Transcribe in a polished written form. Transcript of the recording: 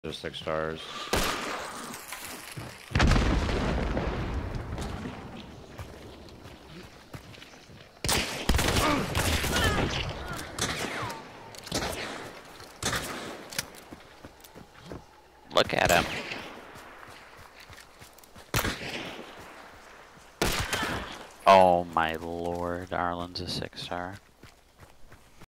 There's 6 stars. Look at him. Oh my lord, Arlen's a 6-star.